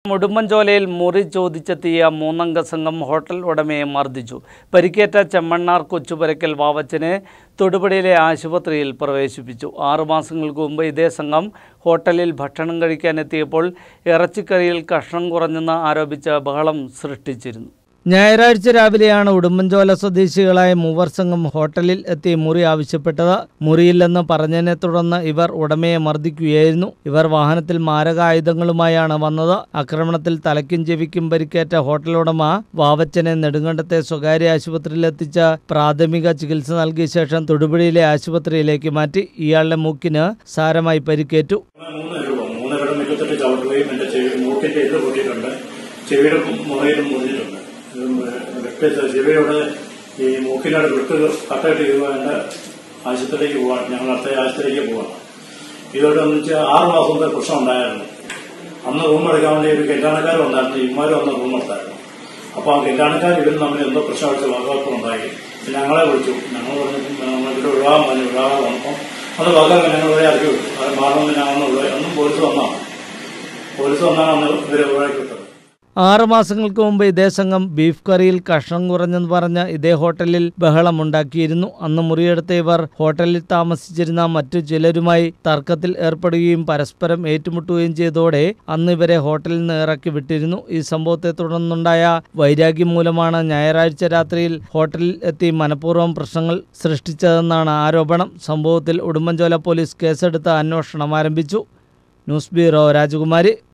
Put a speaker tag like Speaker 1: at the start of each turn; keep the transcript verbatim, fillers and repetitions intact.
Speaker 1: ഉടുമ്പൻചോലയിൽ മുറി ചോദിച്ചെത്തിയ മൂന്നംഗ സംഘം ഹോട്ടൽ ഉടമയെ മർദ്ദിച്ചു. പരിക്കേറ്റ ചെമ്മണ്ണാർ കൊച്ചുപുരയ്ക്കൽ വാവച്ചനെ തൊടുപുഴയിലെ ആശുപത്രിയിൽ പ്രവേശിപ്പിച്ചു. ആറുമാസങ്ങൾക്ക് മുമ്പ് ഇതേ സംഘം ഹോട്ടലിൽ ഭക്ഷണം കഴിക്കാനെത്തിയപ്പോൾ ഇറച്ചിക്കറിയിൽ കഷ്ണം കുറഞ്ഞെന്ന് ആരോപിച്ച് ബഹളം സൃഷ്ടിച്ചിരുന്നു. ഞായറാഴ്ച രാവിലെയാണ് ഉടുമ്പൻചോല സ്വദേശികളായ മൂവർ സംഘം ഹോട്ടലിൽ എത്തി മുറി ആവശ്യപ്പെട്ടത്. മുറിയില്ലെന്ന് പറഞ്ഞതിനെ തുടർന്ന് ഇവർ ഉടമയെ മർദ്ദിക്കുകയായിരുന്നു. ഇവർ വാഹനത്തിൽ മാരകായുധങ്ങളുമായാണ് വന്നത്. ആക്രമണത്തിൽ തലയ്ക്കും ചെവിക്കും പരിക്കേറ്റ ഹോട്ടൽ ഉടമ വാവച്ചനെ നെടുങ്കണ്ടത്തെ സ്വകാര്യ ആശുപത്രിയിൽ എത്തിച്ച് പ്രാഥമിക ചികിത്സ നൽകിയ ശേഷം തൊടുപുഴയിലെ ആശുപത്രിയിലേക്ക് മാറ്റി. ഇയാളുടെ മൂക്കിന് സാരമായി പരിക്കേറ്റു.
Speaker 2: ചെവിയോട് ഈ മൂക്കിനോട് വിട്ട് കട്ടായിട്ട് ചെയ്യുവാണ്ട് ആശുപത്രിയിലേക്ക് പോവാണ്. ഞങ്ങൾ അടുത്ത ആശുപത്രിയിലേക്ക് പോവാണ്. ഇതോടെ എന്ന് വെച്ചാൽ ആറ് മാസത്തെ പ്രശ്നം ഉണ്ടായിരുന്നു. അന്ന് റൂം എടുക്കാൻ വേണ്ടി ഒരു കെല്ലാണക്കാരും ഉണ്ടായിരുന്നു. ഇമാരും അന്ന് റൂം എടുത്തായിരുന്നു. അപ്പൊ ആ കെല്ലാണക്കാർ ഇവരും തമ്മിൽ എന്തോ പ്രശ്നം വെച്ച് വാക്കുവാക്കം ഉണ്ടായി. ഞങ്ങളെ വിളിച്ചു. ഞങ്ങൾ പറഞ്ഞിട്ട് വിവാഹം പറഞ്ഞു. വിവാഹം വന്നപ്പോൾ അത് വാക്കാക്കാൻ ഞങ്ങൾ ഇവിടെ ഇറക്കി വിട്ടു. അത് മാറണമെന്ന് ഞാൻ അന്ന് അന്നും പോലീസ് വന്നാണ് പോലീസ് വന്നാണ് അന്ന് ഇവരെ ഒഴിവാക്കി വിട്ടത്.
Speaker 1: ആറ് മാസങ്ങൾക്ക് മുമ്പ് ഇതേ സംഘം ബീഫ് കറിയിൽ കഷ്ണം കുറഞ്ഞെന്ന് പറഞ്ഞ് ഇതേ ഹോട്ടലിൽ ബഹളമുണ്ടാക്കിയിരുന്നു. അന്ന് മുറിയെടുത്ത ഇവർ ഹോട്ടലിൽ താമസിച്ചിരുന്ന മറ്റു ചിലരുമായി തർക്കത്തിൽ ഏർപ്പെടുകയും പരസ്പരം ഏറ്റുമുട്ടുകയും ചെയ്തതോടെ അന്ന് ഇവരെ ഹോട്ടലിൽ നിന്ന് ഇറക്കി വിട്ടിരുന്നു. ഈ സംഭവത്തെ തുടർന്നുണ്ടായ വൈരാഗ്യം മൂലമാണ് ഞായറാഴ്ച രാത്രിയിൽ ഹോട്ടലിൽ എത്തി മനഃപൂർവ്വം പ്രശ്നങ്ങൾ സൃഷ്ടിച്ചതെന്നാണ് ആരോപണം. സംഭവത്തിൽ ഉടുമ്പൻചോല പോലീസ് കേസെടുത്ത് അന്വേഷണം ആരംഭിച്ചു. ന്യൂസ് ബ്യൂറോ, രാജകുമാരി.